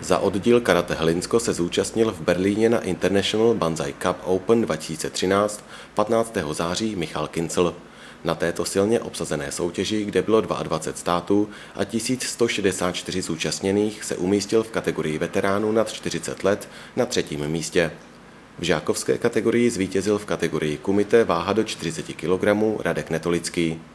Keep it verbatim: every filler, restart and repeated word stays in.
Za oddíl Karate Hlinsko se zúčastnil v Berlíně na International Banzai Cup Open dva tisíce třináct patnáctého září Michal Kincl. Na této silně obsazené soutěži, kde bylo dvacet dva států a tisíc sto šedesát čtyři zúčastněných, se umístil v kategorii veteránů nad čtyřicet let na třetím místě. V žákovské kategorii zvítězil v kategorii kumite váha do čtyřicet kilogramů Radek Netolický.